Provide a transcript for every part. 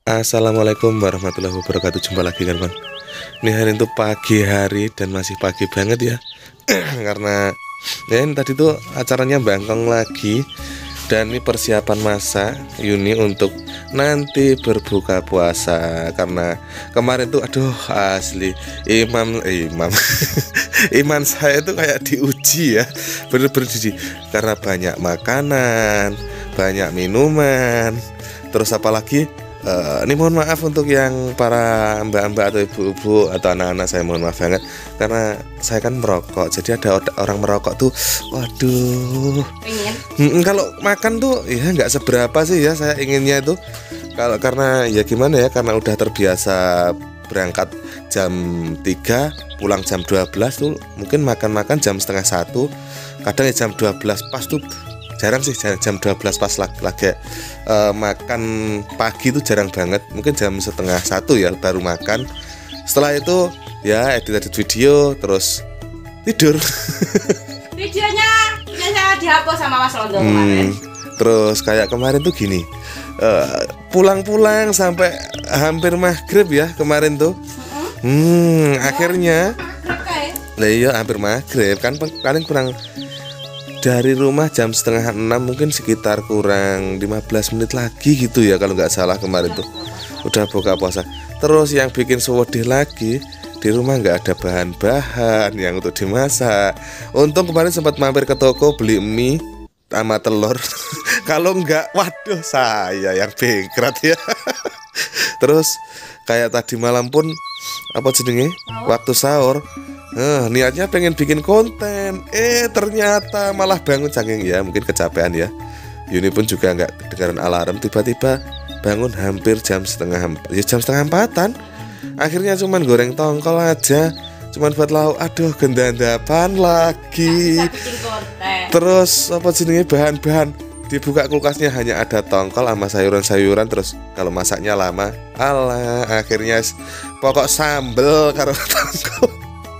Assalamualaikum warahmatullahi wabarakatuh. Jumpa lagi kan Bang. Ini hari itu pagi hari dan masih pagi banget ya. Karena ya ini tadi tuh acaranya bangkong lagi. Dan ini persiapan masa Yuni untuk nanti berbuka puasa. Karena kemarin tuh aduh asli imam iman saya itu kayak diuji ya. Bener-bener diuji. Karena banyak makanan, banyak minuman. Terus apalagi ini mohon maaf untuk yang para mbak-mbak atau ibu-ibu atau anak-anak, saya mohon maaf banget karena saya kan merokok, jadi ada orang merokok tuh, waduh, kalau makan tuh ya nggak seberapa sih ya, saya inginnya itu karena ya gimana ya, karena udah terbiasa berangkat jam 3 pulang jam 12 tuh mungkin makan jam setengah 1, kadang ya jam 12 pas tuh. Jarang sih jam 12 pas lagi makan pagi itu jarang banget. Mungkin jam setengah 1 ya baru makan. Setelah itu ya edit video terus tidur. Videonya saya dihapus sama Mas Londo kemarin. Terus kayak kemarin tuh gini, pulang-pulang sampai hampir maghrib ya kemarin tuh. Akhirnya lah iya hampir maghrib kan paling kurang dari rumah jam setengah 6, mungkin sekitar kurang 15 menit lagi gitu ya kalau nggak salah kemarin tuh udah buka puasa. Terus yang bikin sewedih lagi, di rumah nggak ada bahan-bahan yang untuk dimasak. Untung kemarin sempat mampir ke toko beli mie sama telur. Kalau nggak, waduh saya yang bengkrat ya. Terus kayak tadi malam pun apa jenenge waktu sahur, niatnya pengen bikin konten, ternyata malah bangun saking ya mungkin kecapean ya. Yuni pun juga nggak kedengaran alarm, tiba-tiba bangun hampir jam setengah 4-an. Akhirnya cuman goreng tongkol aja, cuman buat lauk. Aduh gendandapan lagi. Terus apa jenenge bahan-bahan, dibuka kulkasnya hanya ada tongkol sama sayuran-sayuran. Terus kalau masaknya lama, alah akhirnya pokok sambel karo tongkol.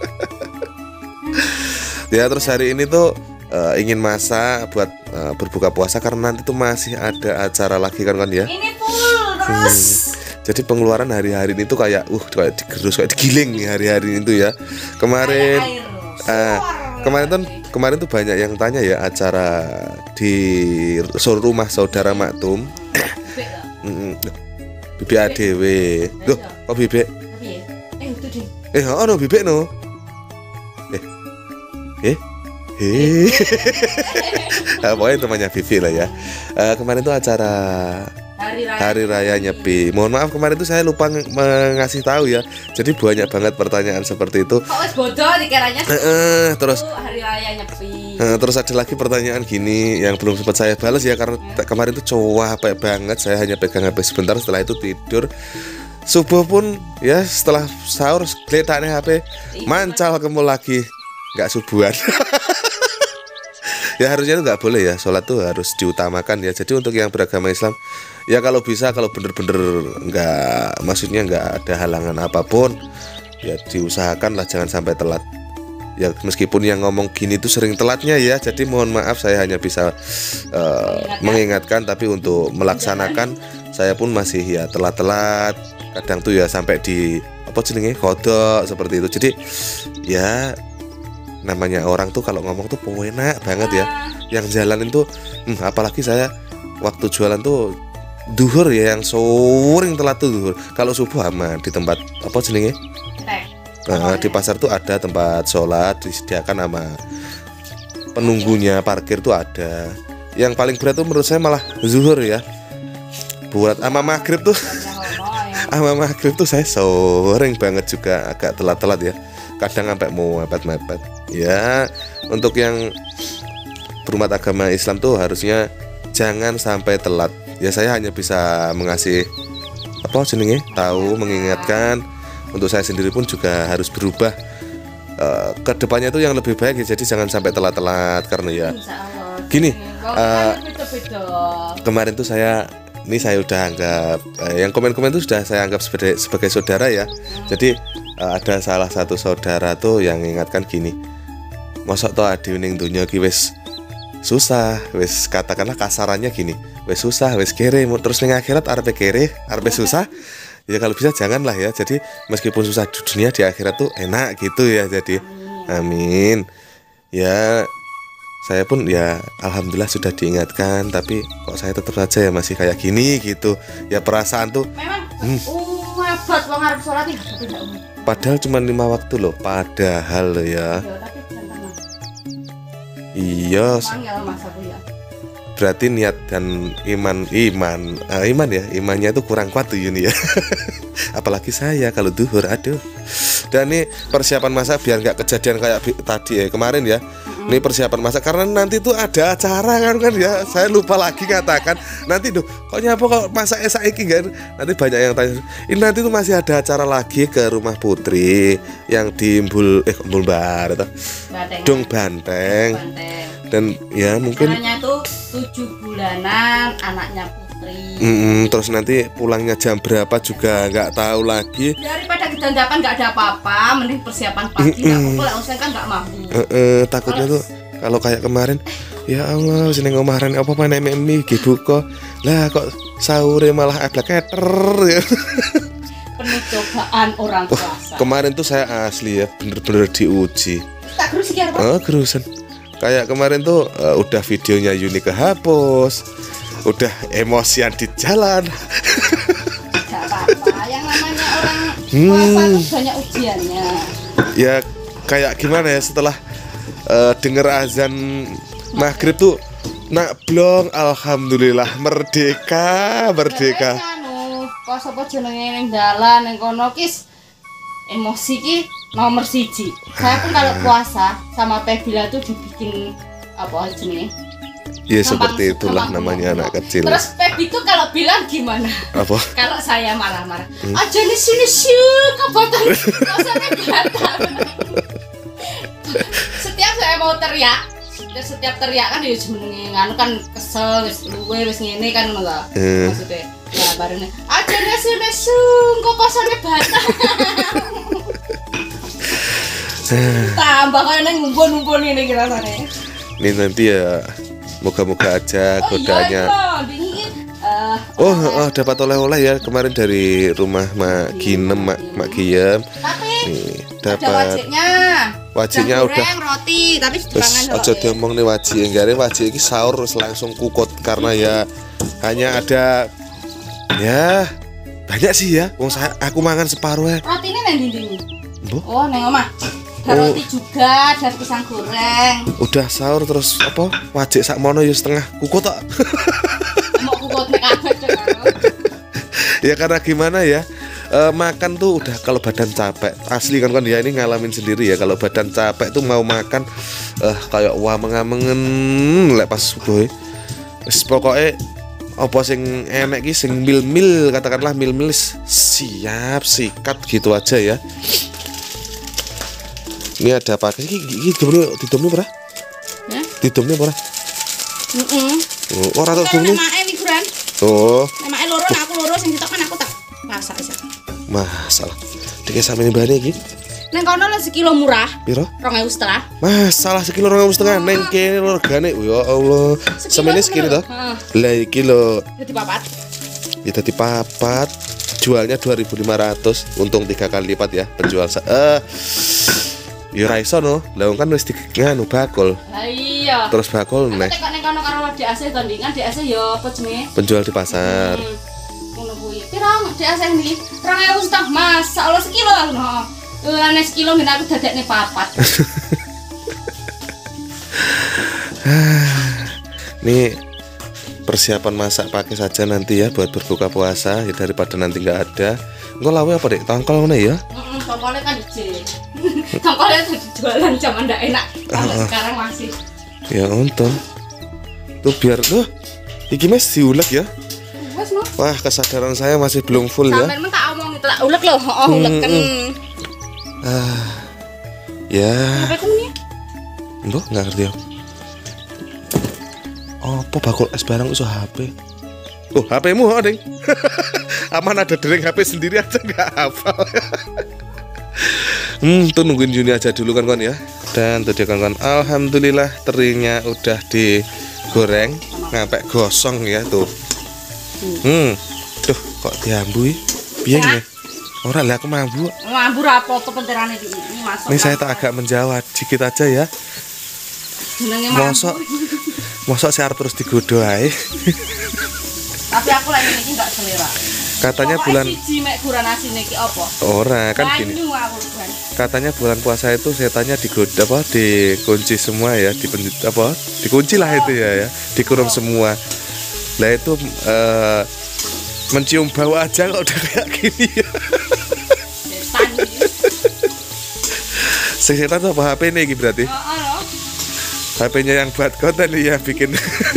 Ya terus hari ini tuh ingin masak buat berbuka puasa karena nanti tuh masih ada acara lagi kan ya. Ini full terus. Jadi pengeluaran hari-hari ini tuh kayak kayak digerus, kayak digiling hari-hari ini tuh ya. Kemarin tuh banyak yang tanya ya acara di rumah saudara Maktum. Bibik ADW. Loh, kok bibik? Ono bibik no. Pokoknya temannya Vivi lah ya. Kemarin tuh acara Hari Raya Nyepi. Mohon maaf kemarin tuh saya lupa mengasih tahu ya. Jadi banyak banget pertanyaan seperti itu. Kok wis bodoh dikiranya. Terus Hari Raya Nyepi. Terus ada lagi pertanyaan gini yang belum sempat saya balas ya karena kemarin tuh capek banget. Saya hanya pegang HP sebentar, setelah itu tidur. Subuh pun ya setelah sahur geletaknya HP mancal kemu lagi. Nggak subuhan. Ya harusnya itu nggak boleh ya, sholat tuh harus diutamakan ya. Jadi untuk yang beragama Islam ya kalau bisa, kalau bener-bener nggak, maksudnya nggak ada halangan apapun ya diusahakan lah jangan sampai telat. Ya meskipun yang ngomong gini tuh sering telatnya ya, jadi mohon maaf saya hanya bisa mengingatkan, tapi untuk melaksanakan saya pun masih ya telat-telat. Kadang tuh ya sampai di apa jenenge kodok seperti itu. Jadi ya namanya orang tuh kalau ngomong tuh enak banget ya. Yang jalanin tuh apalagi saya waktu jualan tuh duhur ya, yang sering telat tuh duhur. Kalau subuh aman di tempat apa jenenge? Di pasar tuh ada tempat sholat disediakan sama penunggunya, parkir tuh ada. Yang paling berat tuh menurut saya malah zuhur ya. Buat sama maghrib tuh sama maghrib tuh saya sering banget juga agak telat-telat ya. Kadang sampai mau mepet-mepet. Ya, untuk yang berumat agama Islam tuh harusnya jangan sampai telat. Ya saya hanya bisa mengasih apa jenenge, tahu, mengingatkan. Untuk saya sendiri pun juga harus berubah ke depannya tuh yang lebih baik ya. Jadi jangan sampai telat-telat karena ya gini, kemarin tuh saya udah anggap yang komen-komen itu sudah saya anggap sebagai saudara ya. Jadi ada salah satu saudara tuh yang ingatkan gini, mosok to adi ning donya ki wis susah, wis katakanlah kasarannya gini, wes susah, wes kere, terus ning akhirat arepe kere, arepe susah. Ya kalau bisa janganlah ya. Jadi meskipun susah di dunia, di akhirat tuh enak gitu ya. Jadi amin. Ya saya pun ya alhamdulillah sudah diingatkan, tapi kok saya tetap saja ya masih kayak gini gitu. Ya perasaan tuh memang abot wong arep salat ya tidak umum. padahal cuma 5 waktu loh, padahal loh ya. Ya, tapi jangan Iya, mangel Mas aku ya. berarti niat dan iman ya, imannya itu kurang kuat tuh Yuni ya. Apalagi saya kalau duhur, aduh. Dan ini persiapan masak biar nggak kejadian kayak tadi kemarin ya. Ini persiapan masak karena nanti tuh ada acara kan ya. Saya lupa lagi katakan nanti tuh kok nyapa kok masak saiki kan. Nanti banyak yang tanya. Ini nanti tuh masih ada acara lagi ke rumah Putri yang di Mbulbar atau Dong Banteng. Dan ya mungkin anaknya tuh 7 bulanan, anaknya Putri. Terus nanti pulangnya jam berapa juga nggak tahu lagi. Daripada kedandapan nggak ada apa-apa, mending persiapan pagi. Nggak apa-apa, saya kan nggak mampu. Takutnya tuh kalau kayak kemarin, ya Allah, sini ngomaran apa mana mie buka lah kok sahur malah ada keter ya. Penuh cobaan orang puasa. Kemarin tuh saya asli ya bener-bener diuji. Tak gerus iki apa? Gerusan. Kayak kemarin tuh udah videonya Yuni kehapus, udah emosian di jalan. Gak apa-apa, yang namanya orang puasa tuh banyak ujiannya. Ya kayak gimana ya setelah denger azan maghrib tuh nak blong, alhamdulillah merdeka. Kok sapa jenenge ning dalan ning kono kis emosi ki nomor 1. Saya pun kalau puasa sama Pebila tuh dibikin apa jenenge? Ya seperti itulah namanya anak kecil. Terus Pebi tuh kalau bilang gimana? Apa? Kalau saya marah-marah, aja di sini kebatal, rasanya batal. Setiap saya mau teriak, setiap teriak kan ya jenenge nganu kan kesel wis luwe wis ngene kan ngono lho. Maksudnya ya bareng aja di sini kok pasane batal. Tambah kan ngumpul-ngumpul ini rasanya. Ini nanti ya moga-moga aja godanya. Dapat oleh-oleh ya kemarin dari rumah Mak Ginem, Mak Giem. Tapi nih dapat wajibnya udah roti tapi terus aja diomong nih wajib enggak wajib ini sahur langsung kukut karena ya hanya ada ya banyak sih ya wong aku mangan separuh ya rotinya nang ndi oh neng omah roti juga dan pisang goreng udah sahur terus apa wajib sakmono ya setengah kukut tok mau kukut nek kabeh ya karena gimana ya makan tuh udah kalau badan capek asli kan ya ini ngalamin sendiri ya kalau badan capek tuh mau makan kayak wah mengen lek pas subuh pokoknya apa sing enek ki sing mil katakanlah mil siap sikat gitu aja ya. Ini ada apa sih didomnya berapa? Didomnya berapa? Ora tau domnya. Nek mikuran. Oh. Nek loro aku loro sing ditokan aku tak masak aja. Masalah. Dikek sampeyan mbane iki. Neng kono lho sekilo murah. Piro? 2.500. Masalah sekilo 2.500 neng kene regane ya Allah. Semene sekilo to. Lah iki lho dadi papat. Ya dadi papat. Jualnya 2.500, untung 3 kali lipat ya penjual. Ya ra iso no. Lah kan wis nganu bakul. Lah iya. Terus bakul neh. Nek neng kono karo DAC tandingan DAC ya apa jenenge? Penjual di pasar. Ngono kuwi. Piro DAC niki? 2.500 Mas. Allah sekilo ngono. Ane sekilo ngene aku dadekne papat. Nih persiapan masak pakai saja nanti ya buat berbuka puasa ya daripada nanti nggak ada. Engko lawe apa dek? Tongkol ngene ya? Tongkolnya kan dijil. Tongkolnya tuh jualan zaman ndak enak. Kalau sekarang masih. Ya untung. Tuh biar tuh iki mes diulek ya. Wes no. Wah kesadaran saya masih belum full ya. Sampeyan tak omong itu tak ulek lho. Uleken. Ya. Apa kamu? Mbok nggak ngerti ya. Apa bakul es barang iso HP? Oh, HP-mu Ding. Aman ada dering HP sendiri aja nggak hafal. Tuh nungguin Juni aja dulu kan ya. Dan tadi kan alhamdulillah terinya udah digoreng. Ngampek gosong ya tuh. Duh, kok diambui? Piye Ya. ngene? Ora lah aku mambu. Mambu ra apa-apa penterane iki masuk. Ini saya tak agak menjawab dikit aja ya. jenenge mambu. Mosok saya harus terus digodo ae. Tapi aku lagi iki enggak selera. Katanya Pokoknya bulan siji mek guran asine iki apa? ora kan gini. Banyu aku kan. Katanya bulan puasa itu setannya digoda apa dikunci semua ya, dikunci lah itu ya, dikurung semua. Lah itu mencium bau aja kok udah kayak gini ya. Setan iki. Setan tuh apa HP ini berarti? Heeh lho. HP-nya yang buat konten ya bikin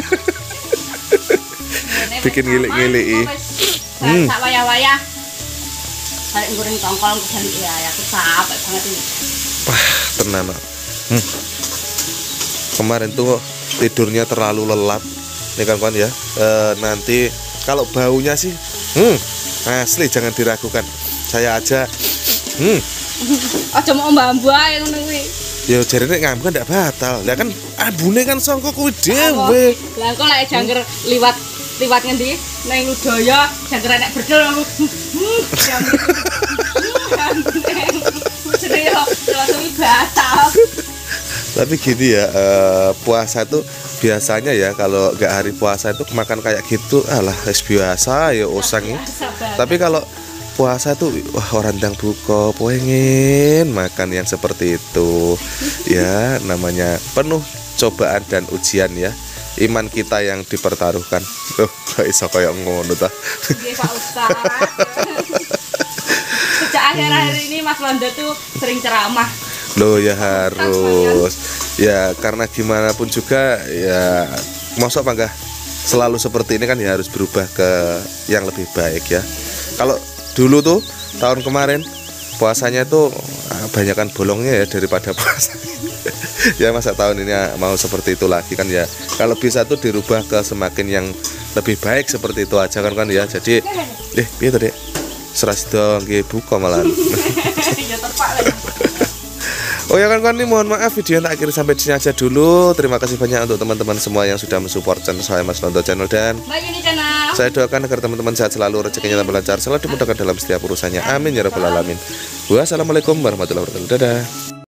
bikin ngilik-ngiliki. Sak wayah-wayah. Arek goreng tongkol kesani ya, aku capek banget ini. Wah, tenan. Kemarin tuh tidurnya terlalu lelap. Nih kawan-kawan ya. Nanti kalau baunya sih asli jangan diragukan. Saya aja Aja mau mbambu ae ngono kuwi. ya jarine ngambek ndak batal. Lah kan ambune kan sangka kuwi dhewe. Lah kok lek jangger liwat ngendi? Nang Ludaya jangger enek bedol aku. Jenenge langsung batal. Tapi gini ya, puasa tuh biasanya ya kalau nggak hari puasa itu makan kayak gitu alah es biasa ya usang ya. Tapi kalau puasa tuh wah orang ndang buka pengen makan yang seperti itu ya, namanya penuh cobaan dan ujian ya, iman kita yang dipertaruhkan. Kok iso kayak ngono ta. Nggih Pak Ustaz. Sejak akhir-akhir ini Mas Londo tuh sering ceramah. Loh ya harus ya, karena gimana pun juga ya, mosok panggah selalu seperti ini kan ya, harus berubah ke yang lebih baik ya. Kalau dulu tuh tahun kemarin puasanya tuh banyakan bolongnya ya daripada puasa. Ya masa tahun ini mau seperti itu lagi kan ya. Kalau bisa tuh dirubah ke semakin yang lebih baik seperti itu aja kan ya. Jadi piye tadi? Seras dong nggih buka malah. Ya terpak lagi. Oh ya kan ini mohon maaf video yang tak akhiri sampai di sini aja dulu. Terima kasih banyak untuk teman-teman semua yang sudah mensupport channel saya Mas Londo Channel, dan Mbak Yuni channel. saya doakan agar teman-teman sehat selalu, rezekinya tambah lancar, selalu dimudahkan dalam setiap urusannya. Amin ya rabbal alamin. Wassalamualaikum warahmatullahi wabarakatuh. Dadah.